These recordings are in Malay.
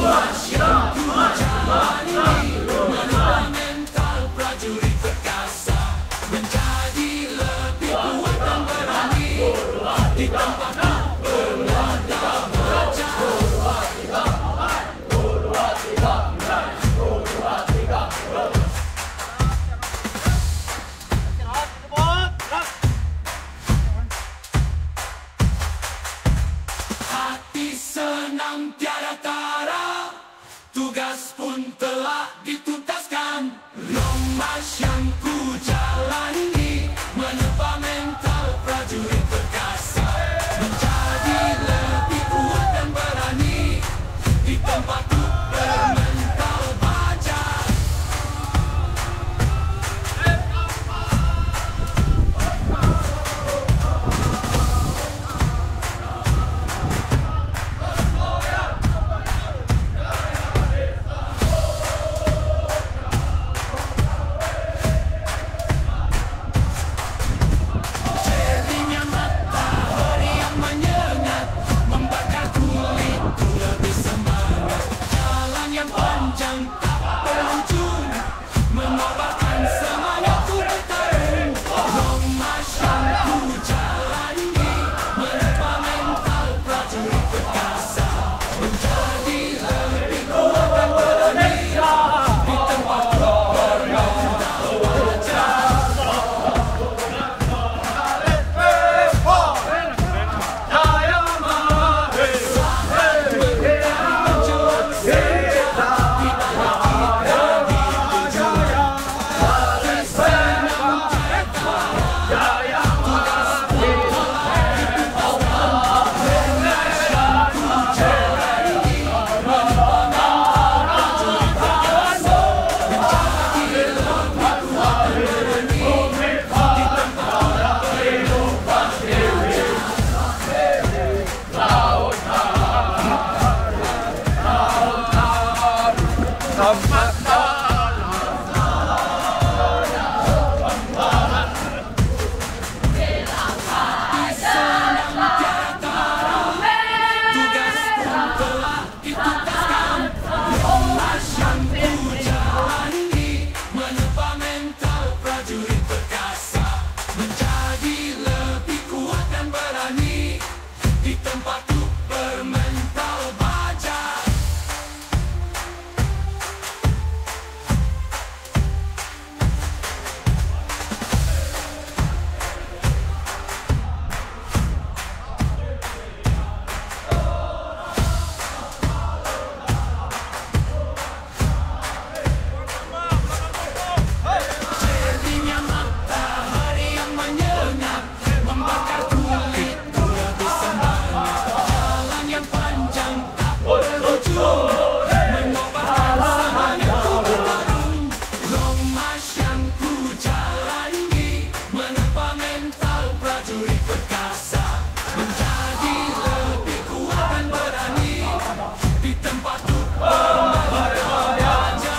mental prajurit perkasa menjadi lebih kuat dan berani di tempat bermata baca. Hati senang tiada tara, tugas pun telah dituntaskan. Lomas yang ku jalani menempa mental prajurit perkasa menjadi lebih kuat dan berani di tempat bermental baja. Jernihnya matahari yang menyengat membakar kulitku lebih semangat. Jalan yang panjang tak berujung mengobarkan semangatku bertarung. Lomas yang ku jalani menempa mental prajurit perkasa menjadi lebih kuat dan berani di tempat bermental baja. Jernihnya matahari yang menyengat membakar kulitku lebih semangat. Jalan yang panjang tak berujung mengobarkan semangatku bertarung. Lomas yang ku jalani menempa mental prajurit perkasa menjadi lebih kuat dan berani di tempat bermental baja.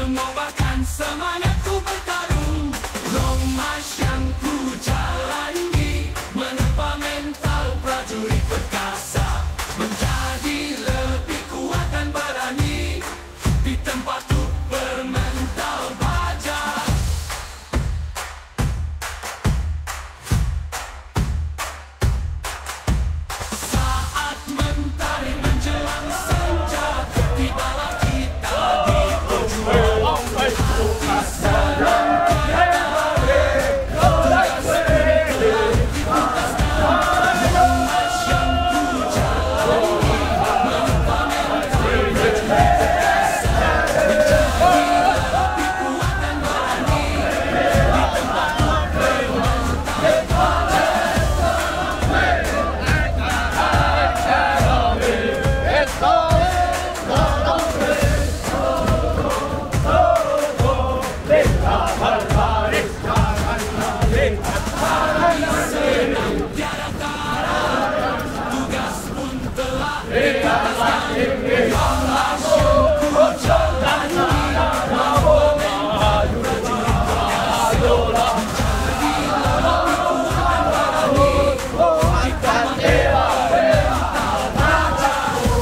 mengobarkan semangatku bertarung. Long march yang ku jalani menempa mental prajurit perkasa, menjadi lebih kuat dan berani di tempat tu bermental baja. Saat mentari menjelang senja, tibalah kita di tujuan. Hati senang tiada tugas telah dituntaskan. Long march yang ku jalani menempa mental prajurit perkasa, menjadi lebih kuat dan berani di tempat tu bermental baja. Tiada tara, tugas pun telah dituntaskan. Long march yang ku jalani menempa mental prajurit perkasa, menjadi lebih kuat dan berani di tempat tu bermental baja.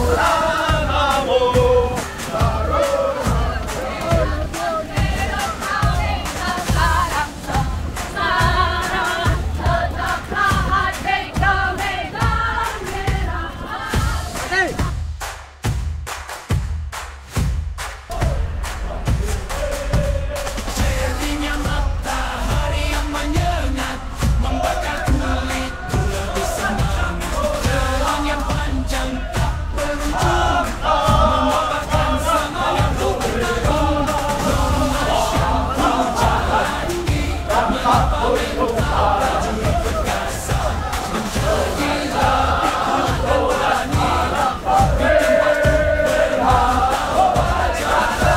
Terbitnya matahari yang menyengat membakar kulit lebih semangat. Jalan yang panjang tak berujung mengobarkan semangatku bertarung. Long march yang ku jalani menempa mental prajurit perkasa, menjadi lebih kuat dan berani di tempat tu bermental baja.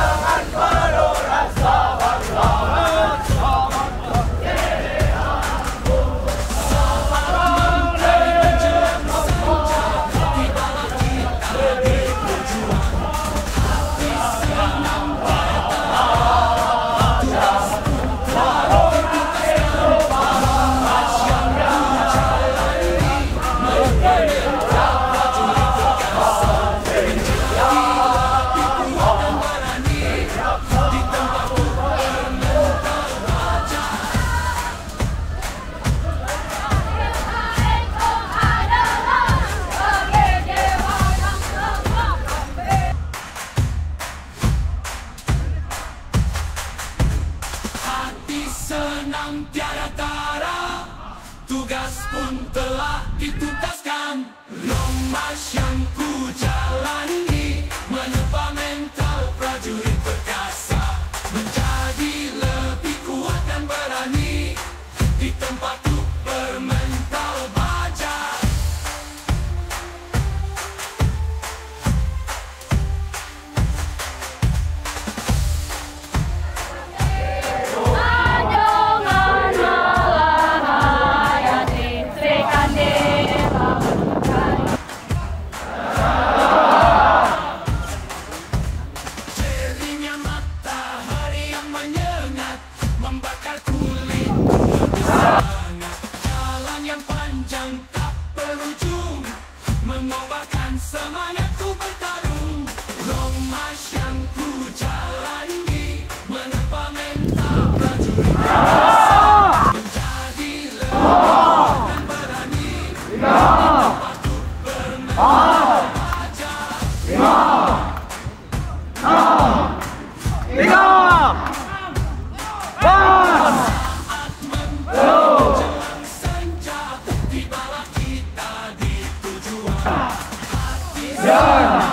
Hati senang tiada tara, tugas pun telah dituntaskan. Long march yang ku jalani menempa mental prajurit perkasa, menjadi lebih kuat dan berani di tempat tu bermental baja. Terbitnya matahari yang menyengat membakar kulit lebih semangat. Jalan yang panjang tak berujung mengobarkan semangatku bertarung. Long march yang ku jalani menempa mental prajurit perkasa, menjadi lebih kuat dan berani di tempat tu bermental baja. Saat menjelang senja, tibalah kita di tujuan. Hati senang